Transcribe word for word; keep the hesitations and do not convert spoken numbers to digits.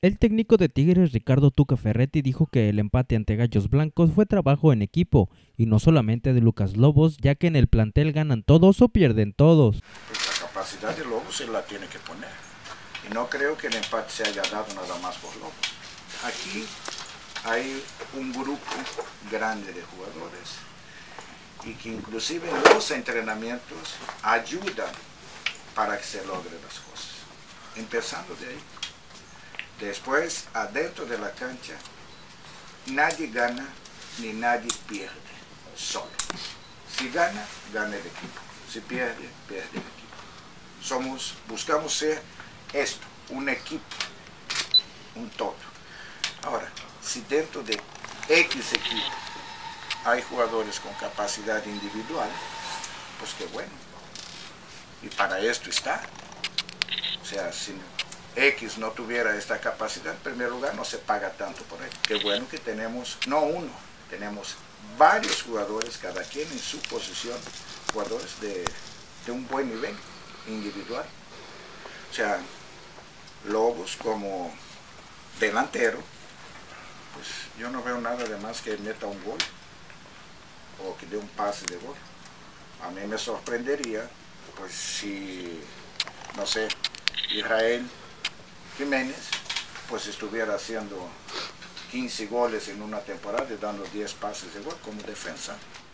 El técnico de Tigres, Ricardo Tuca Ferretti, dijo que el empate ante Gallos Blancos fue trabajo en equipo y no solamente de Lucas Lobos, ya que en el plantel ganan todos o pierden todos. Pues la capacidad de Lobos él la tiene que poner y no creo que el empate se haya dado nada más por Lobos. Aquí hay un grupo grande de jugadores y que inclusive en los entrenamientos ayudan para que se logren las cosas, empezando de ahí. Después, adentro de la cancha, nadie gana ni nadie pierde, solo. Si gana, gana el equipo. Si pierde, pierde el equipo. Somos, buscamos ser esto, un equipo, un todo. Ahora, si dentro de X equipo hay jugadores con capacidad individual, pues qué bueno. Y para esto está. O sea, si X no tuviera esta capacidad, en primer lugar no se paga tanto por él. Qué bueno que tenemos, no uno, tenemos varios jugadores, cada quien en su posición, jugadores de, de un buen nivel individual. O sea, Lobos como delantero, pues yo no veo nada de más que meta un gol o que dé un pase de gol. A mí me sorprendería, pues si, no sé, Israel Jiménez pues estuviera haciendo quince goles en una temporada y dando diez pases de gol como defensa.